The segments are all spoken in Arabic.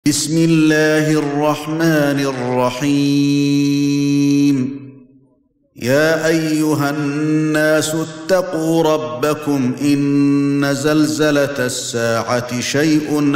بسم الله الرحمن الرحيم. يا أيها الناس اتقوا ربكم إن زلزلة الساعة شيء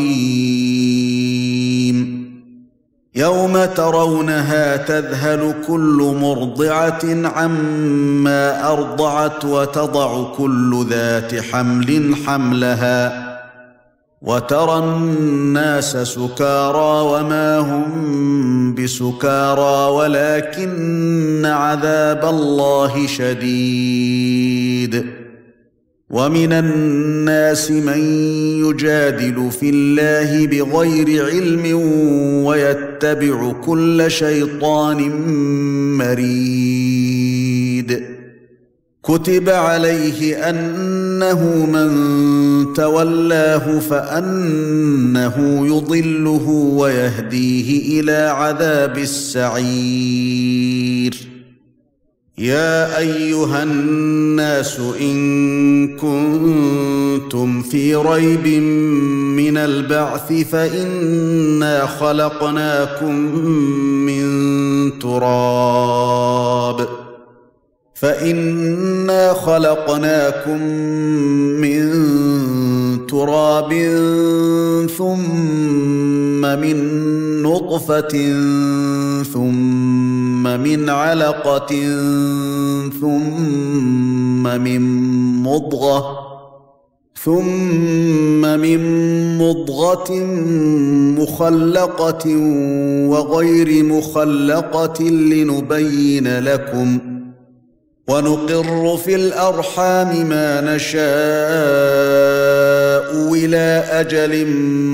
عظيم. يوم ترونها تذهل كل مرضعة عما أرضعت وتضع كل ذات حمل حملها وترى الناس سكارى وما هم بسكارى ولكن عذاب الله شديد. ومن الناس من يجادل في الله بغير علم ويتبع كل شيطان مريد. كتب عليه أنه من تولاه فأنه يضله ويهديه إلى عذاب السعير. يا أيها الناس إن كنتم في ريب من البعث فإنا خلقناكم من تراب ثم من نطفة ثم من علقة ثم من مضغة مخلقة وغير مخلقة لنبين لكم ونقر في الأرحام ما نشاء إلى أجل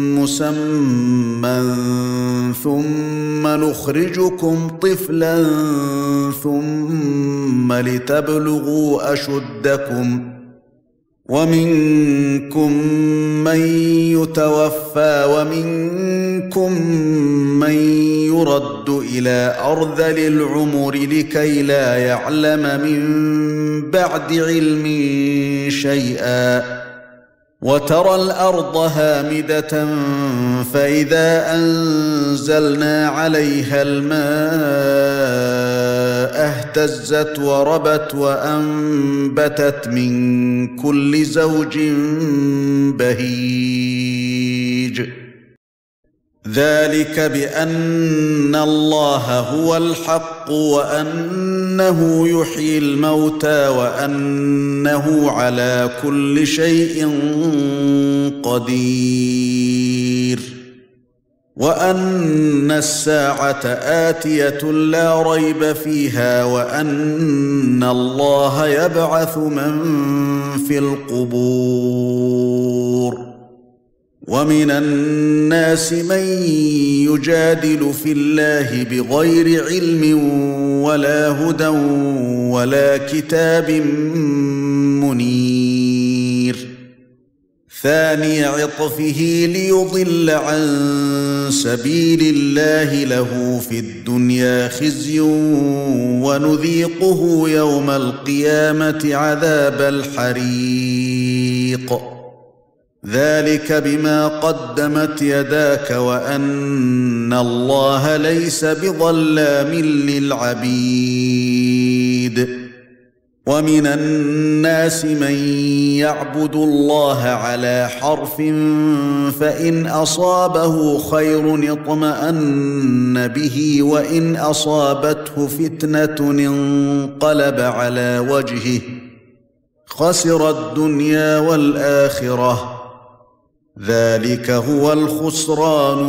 مسمى ثم نخرجكم طفلا ثم لتبلغوا أشدكم ومنكم من يتوفى ومنكم من يرد إلى أرذل العمر لكي لا يعلم من بعد علم شيئا. وترى الأرض هامدة فإذا أنزلنا عليها الماء اهتزت وربت وأنبتت من كل زوج بهيج. ذلك بأن الله هو الحق وأنه يحيي الموتى وأنه على كل شيء قدير وأن الساعة آتية لا ريب فيها وأن الله يبعث من في القبور. ومن الناس من يجادل في الله بغير علم ولا هدى ولا كتاب منير. ثاني عطفه ليضل عن سبيل الله له في الدنيا خزي ونذيقه يوم القيامة عذاب الحريق. ذلك بما قدمت يداك وأن الله ليس بظلام للعبيد. ومن الناس من يعبد الله على حرف فإن أصابه خير اطمأن به وإن أصابته فتنة انقلب على وجهه خسر الدنيا والآخرة. ذلك هو الخسران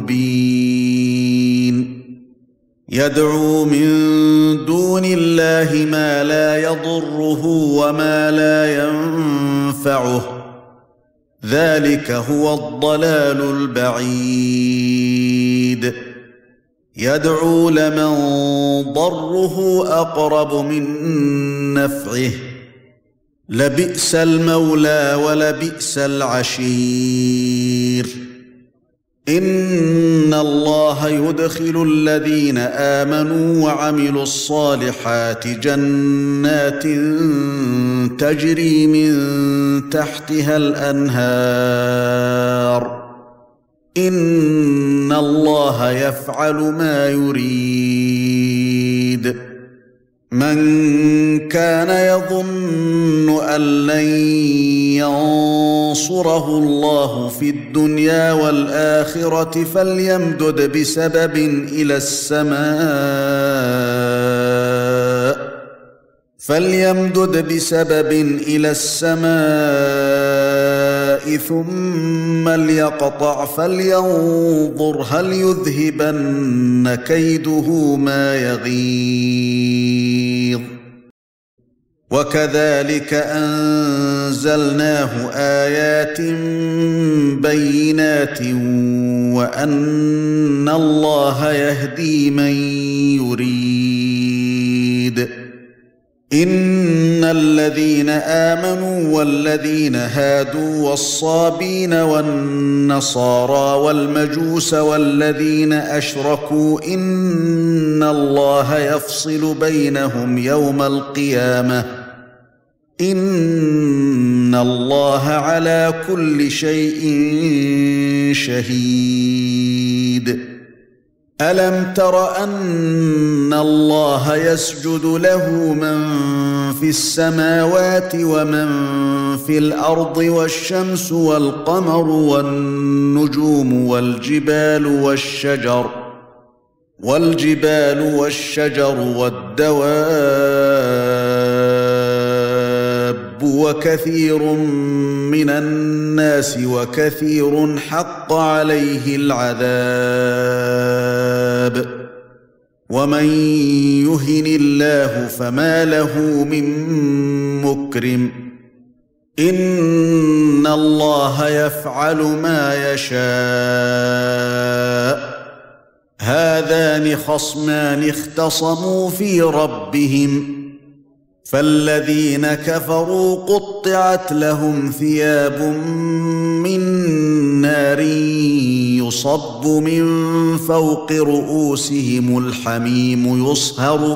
المبين. يدعو من دون الله ما لا يضره وما لا ينفعه ذلك هو الضلال البعيد. يدعو لمن ضره أقرب من نفعه لبئس المولى ولبئس العشير. إن الله يدخل الذين آمنوا وعملوا الصالحات جنات تجري من تحتها الأنهار إن الله يفعل ما يريد. من كان يظن أن لن ينصره الله في الدنيا والآخرة فليمدد بسبب إلى السماء ثم ليقطع فلينظر هل يذهبن كيده ما يغيظ. وكذلك أنزلناه آيات بينات وأن الله يهدي من يريد. إن الذين آمنوا والذين هادوا والصابين والنصارى والمجوس والذين أشركوا إن الله يفصل بينهم يوم القيامة إن الله على كل شيء شهيد. ألم تر أن الله يسجد له من في السماوات ومن في الأرض والشمس والقمر والنجوم والجبال والشجر والدواب وكثير من الناس وكثير حق عليه العذاب. ومن يهن الله فما له من مكرم. إن الله يفعل ما يشاء. هذان خصمان اختصموا في ربهم فالذين كفروا قطعت لهم ثياب من نار يصب من فوق رؤوسهم الحميم يصهر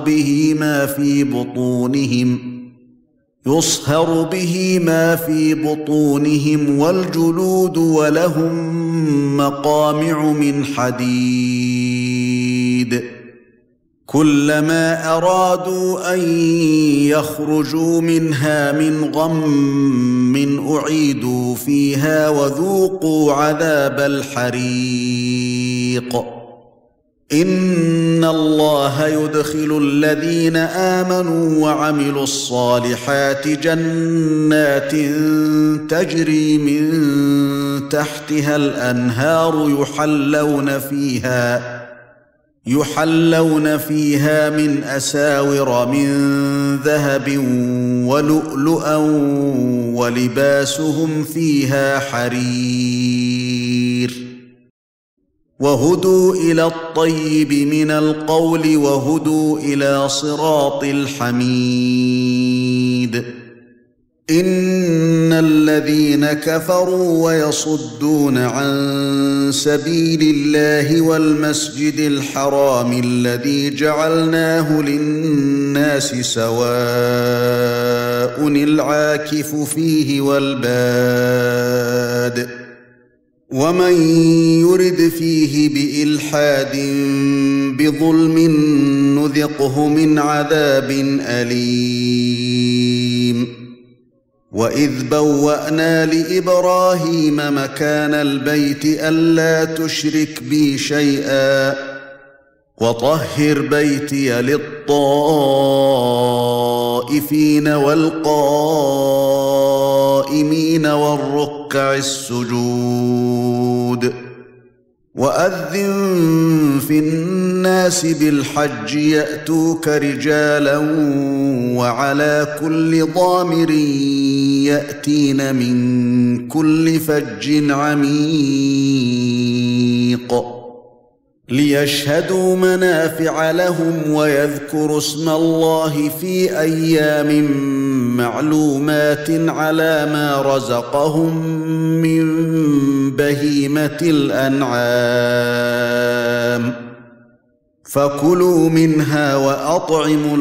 به ما في بطونهم والجلود ولهم مقامع من حديد. كلما أرادوا أن يخرجوا منها من غم أعيدوا فيها وذوقوا عذاب الحريق. إن الله يدخل الذين آمنوا وعملوا الصالحات جنات تجري من تحتها الأنهار يحلون فيها من أساور من ذهب ولؤلؤا ولباسهم فيها حرير. وهدوا إلى الطيب من القول وهدوا إلى صراط الحميد. إن الذين كفروا ويصدون عن سبيل الله والمسجد الحرام الذي جعلناه للناس سواء العاكف فيه والباد ومن يرد فيه بإلحاد بظلم نذقه من عذاب أليم. وإذ بوأنا لإبراهيم مكان البيت ألا تشرك بي شيئا وطهر بيتي للطائفين والقائمين والركع السجود. وأذن في الناس بالحج يأتوك رجالا وعلى كل ضامر يأتين من كل فج عميق ليشهدوا منافع لهم ويذكروا اسم الله في أيام معلومات على ما رزقهم من بهيمة الأنعام فكلوا منها وأطعموا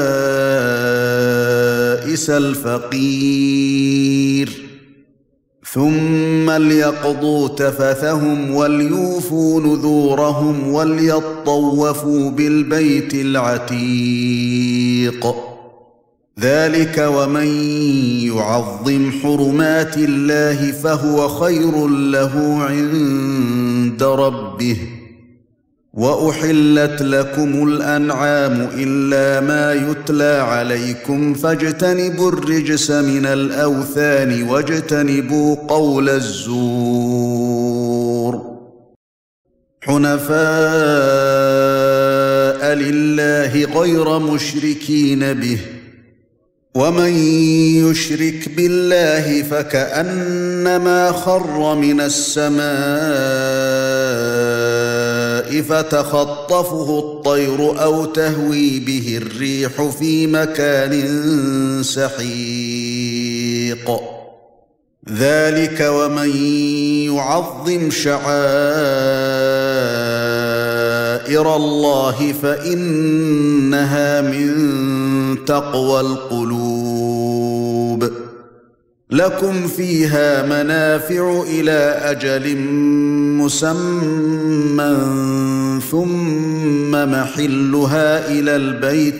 البائس الفقير ثم ليقضوا تفثهم وليوفوا نذورهم وليطوفوا بالبيت العتيق. ذلك ومن يعظم حرمات الله فهو خير له عند ربه. وأحلت لكم الأنعام إلا ما يتلى عليكم فاجتنبوا الرجس من الأوثان واجتنبوا قول الزور. حنفاء لله غير مشركين به، ومن يشرك بالله فكأنما خر من السماء فتخطفه الطير أو تهوي به الريح في مكان سحيق. ذلك ومن يعظم شعائر الله فإنها من تقوى القلوب. لكم فيها منافع إلى أجل مسمى ثم محلها إلى البيت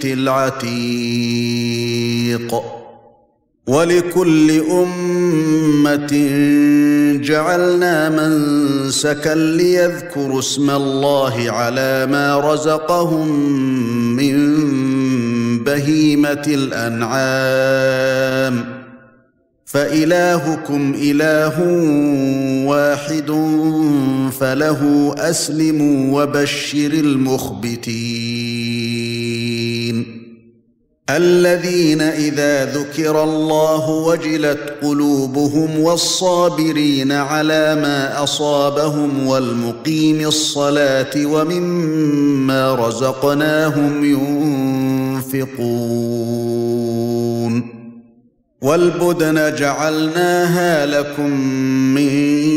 العتيق. ولكل أمة جعلنا منسكا ليذكروا اسم الله على ما رزقهم من بهيمة الأنعام، فإلهكم إله واحد فله أسلموا وبشر المخبتين الذين إذا ذكر الله وجلت قلوبهم والصابرين على ما أصابهم والمقيم الصلاة ومما رزقناهم ينفقون. والبدن جعلناها لكم من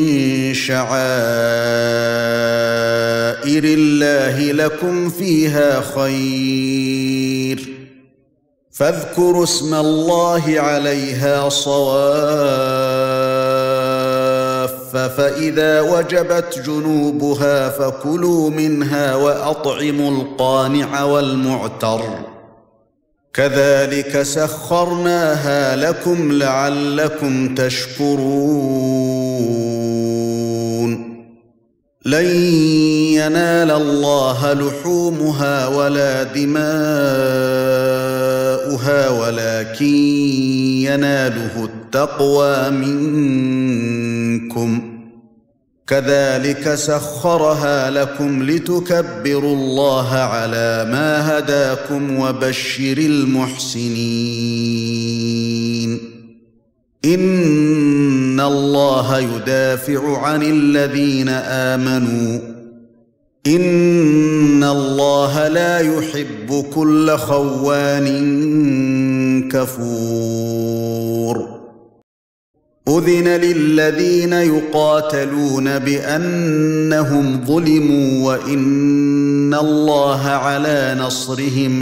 شعائر الله لكم فيها خير، فاذكروا اسم الله عليها صواف، فإذا وجبت جنوبها فكلوا منها وأطعموا القانع والمعتر، كذلك سخرناها لكم لعلكم تشكرون. لن ينال الله لحومها ولا دماؤها ولكن يناله التقوى منكم، كذلك سخرها لكم لتكبروا الله على ما هداكم وبشر المحسنين. إن الله يدافع عن الذين آمنوا، إن الله لا يحب كل خوان كفور. أذن للذين يقاتلون بأنهم ظلموا وإن الله على نصرهم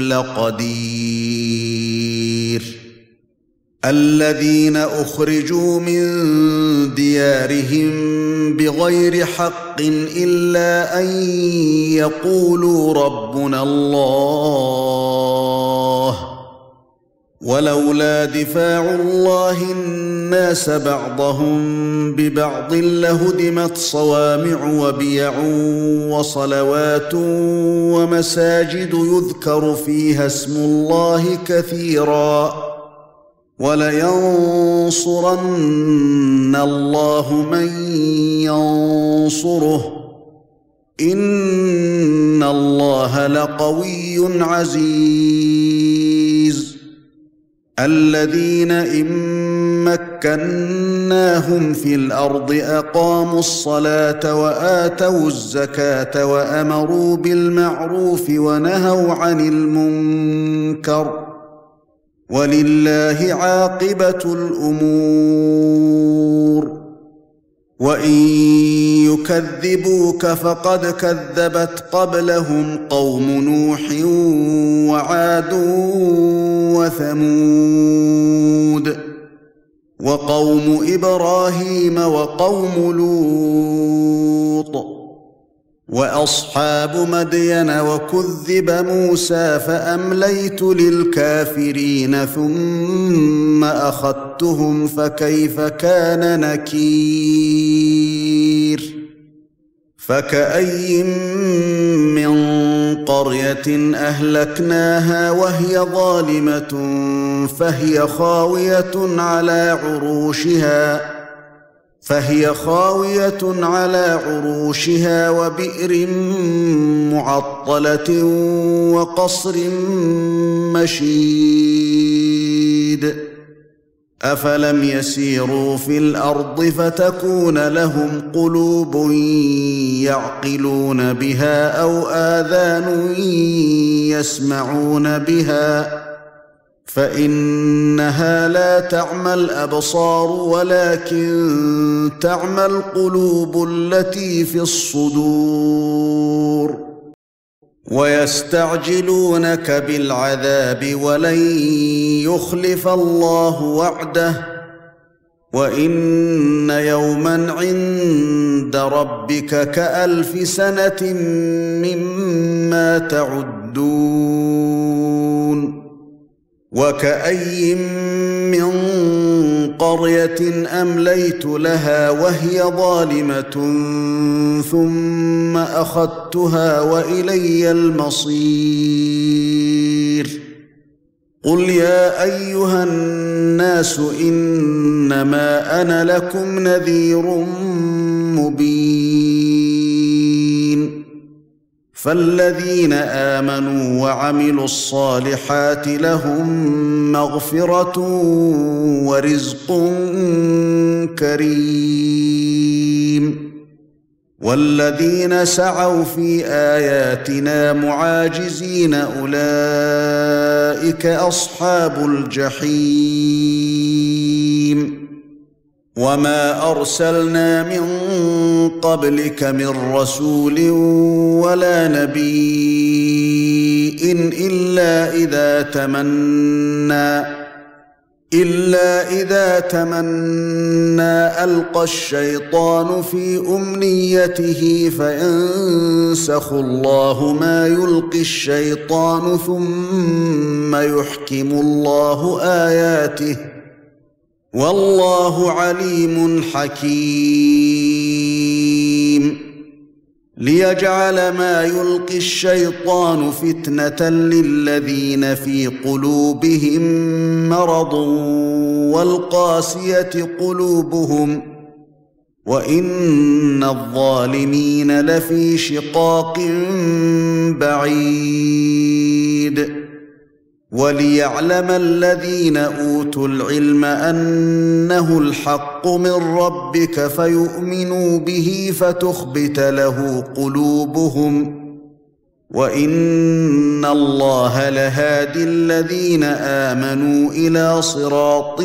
لقدير. الذين أخرجوا من ديارهم بغير حق إلا أن يقولوا ربنا الله، ولولا دفاع الله الناس بعضهم ببعض لهدمت صوامع وبيع وصلوات ومساجد يذكر فيها اسم الله كثيرا، ولينصرن الله من ينصره، إن الله لقوي عزيز. الذين إن مكناهم في الأرض أقاموا الصلاة وآتوا الزكاة وأمروا بالمعروف ونهوا عن المنكر، ولله عاقبة الأمور. وإن يكذبوك فقد كذبت قبلهم قوم نوح وعاد وثمود، وقوم إبراهيم وقوم لوط وأصحاب مدين وكذب موسى فأمليت للكافرين ثم أخذتهم فكيف كان نكير فكأي من قرية أهلكناها وهي ظالمة فهي خاوية على عروشها وبئر معطلة وقصر مشيد أفلم يسيروا في الأرض فتكون لهم قلوب يعقلون بها أو آذان يسمعون بها فإنها لا تعمى الأبصار ولكن تعمى القلوب التي في الصدور ويستعجلونك بالعذاب ولن يخلف الله وعده وإن يوما عند ربك كألف سنة مما تعدون وكأي من قرية أمليت لها وهي ظالمة ثم أخذتها وإلي المصير قل يا أيها الناس إنما أنا لكم نذير مبين فالذين آمنوا وعملوا الصالحات لهم مغفرة ورزق كريم والذين سعوا في آياتنا معاجزين أولئك أصحاب الجحيم وما أرسلنا من قبلك من رسول ولا نبي إلا إذا تمنى ألقى الشيطان في أمنيته فينسخ الله ما يلقي الشيطان ثم يحكم الله آياته والله عليم حكيم ليجعل ما يلقي الشيطان فتنة للذين في قلوبهم مرض والقاسية قلوبهم وإن الظالمين لفي شقاق بعيد وليعلم الذين أوتوا العلم أنه الحق من ربك فيؤمنوا به فتخبت له قلوبهم وإن الله لهادي الذين آمنوا إلى صراط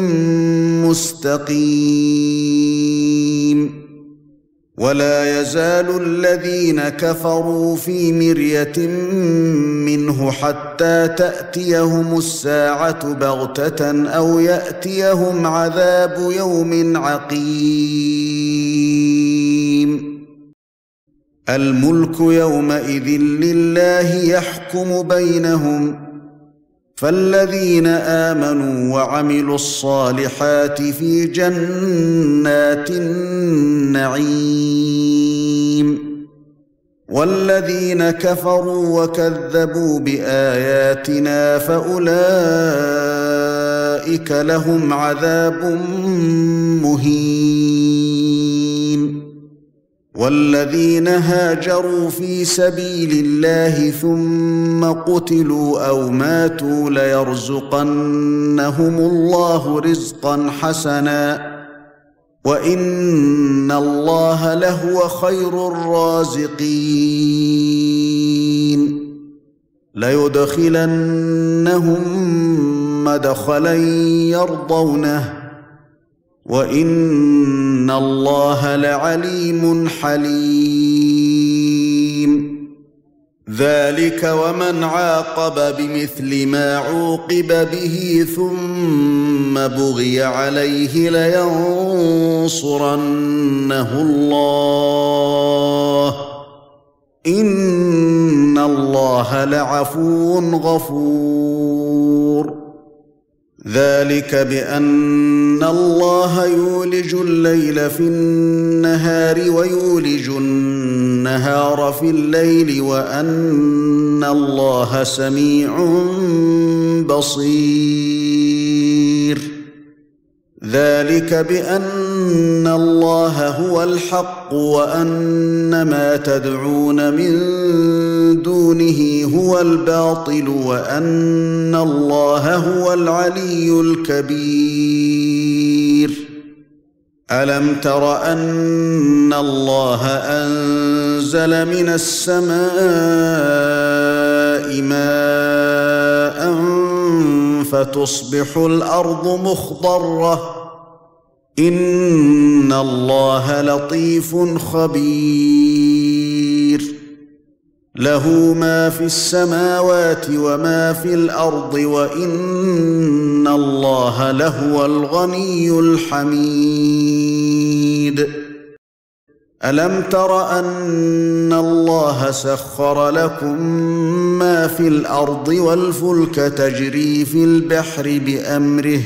مستقيم ولا يزال الذين كفروا في مرية منه حتى تأتيهم الساعة بغتة أو يأتيهم عذاب يوم عقيم الملك يومئذ لله يحكم بينهم فالذين آمنوا وعملوا الصالحات في جنات النعيم والذين كفروا وكذبوا بآياتنا فأولئك لهم عذاب مهين والذين هاجروا في سبيل الله ثم قتلوا أو ماتوا ليرزقنهم الله رزقا حسنا وإن الله لهو خير الرازقين ليدخلنهم مدخلا يرضونه وإن الله لعليم حليم ذلك ومن عاقب بمثل ما عوقب به ثم بغي عليه لينصرنه الله إن الله لعفو غفور ذلك بأن الله يولج الليل في النهار ويولج النهار في الليل وأن الله سميع بصير ذلك بأن الله هو الحق وأن ما تدعون من دونه هو الباطل وأن الله هو العلي الكبير ألم تر أن الله أنزل من السماء ماء فتصبح الأرض مخضرة إن الله لطيف خبير له ما في السماوات وما في الأرض وإن الله لهو الغني الحميد ألم تر أن الله سخر لكم ما في الأرض والفلك تجري في البحر بأمره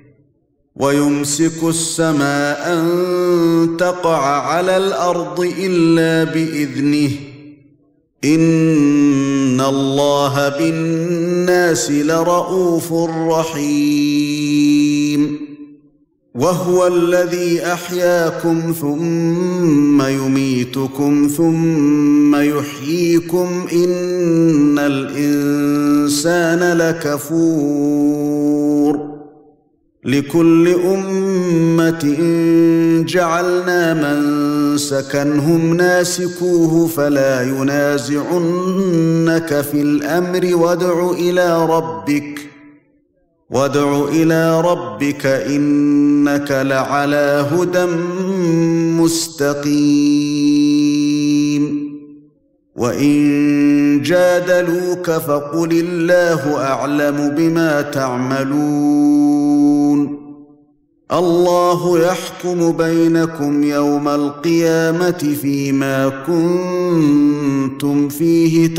ويمسك السماء أن تقع على الأرض إلا بإذنه إن الله بالناس لرءوف رحيم وهو الذي أحياكم ثم يميتكم ثم يحييكم إن الإنسان لكفور لكل أمة جعلنا منسكا هم ناسكوه فلا ينازعنك في الأمر وادع إلى ربك إنك لعلى هدى مستقيم وإن جادلوك فقل الله أعلم بما تعملون الله يحكم بينكم يوم القيامة فيما كنتم فيه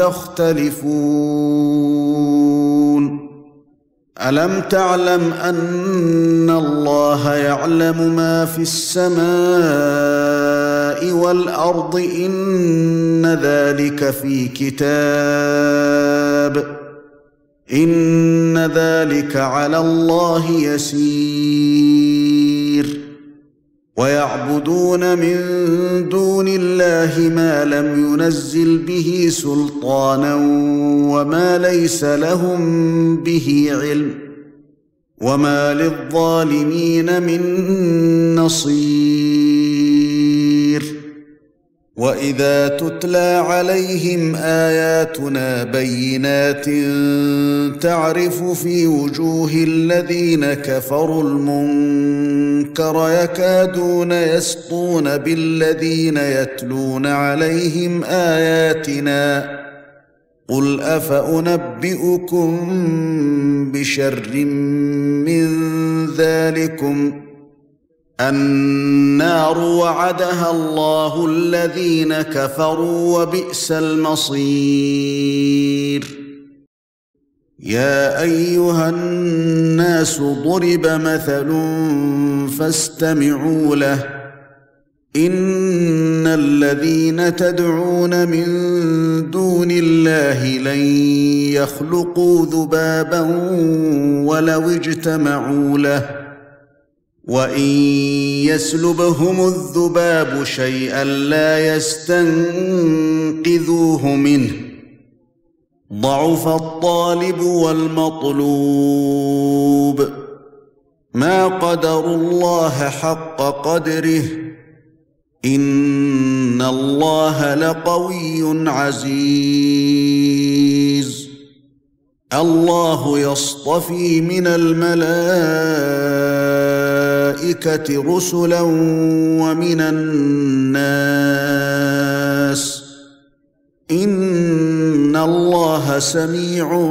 تختلفون ألم تعلم أن الله يعلم ما في السماء والأرض إن ذلك في كتاب إن ذلك على الله يسير ويعبدون من دون الله ما لم ينزل به سلطانا وما ليس لهم به علم وما للظالمين من نصير وإذا تتلى عليهم آياتنا بينات تعرف في وجوه الذين كفروا المنكر يكادون يسطون بالذين يتلون عليهم آياتنا قل أفأنبئكم بشر من ذلكم النار وعدها الله الذين كفروا وبئس المصير يا أيها الناس ضرب مثل فاستمعوا له إن الذين تدعون من دون الله لن يخلقوا ذبابا ولو اجتمعوا له وإن يسلبهم الذباب شيئا لا يستنقذوه منه ضعف الطالب والمطلوب ما قدروا الله حق قدره إن الله لقوي عزيز الله يصطفي من الملائكة رسلا ومن الناس إن الله سميع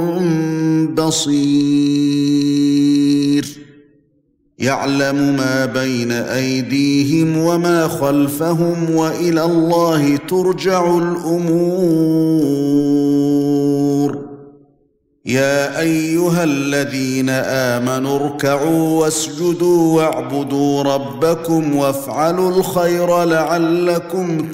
بصير يعلم ما بين أيديهم وما خلفهم وإلى الله ترجع الأمور يا أيها الذين آمنوا اركعوا واسجدوا واعبدوا ربكم وافعلوا الخير لعلكم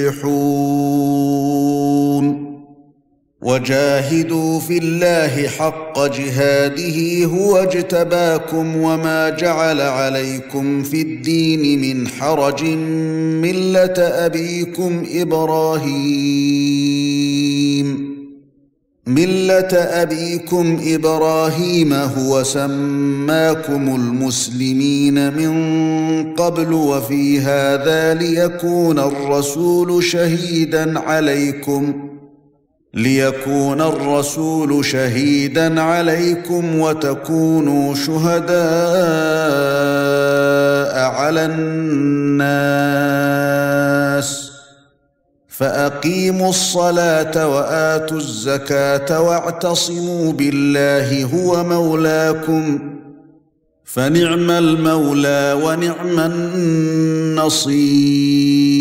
تفلحون وجاهدوا في الله حق جهاده هو اجتباكم وما جعل عليكم في الدين من حرج ملة أبيكم إبراهيم هو سماكم المسلمين من قبل وفي هذا ليكون الرسول شهيدا عليكم وتكونوا شهداء على الناس فأقيموا الصلاة وآتوا الزكاة واعتصموا بالله هو مولاكم فنعم المولى ونعم النصير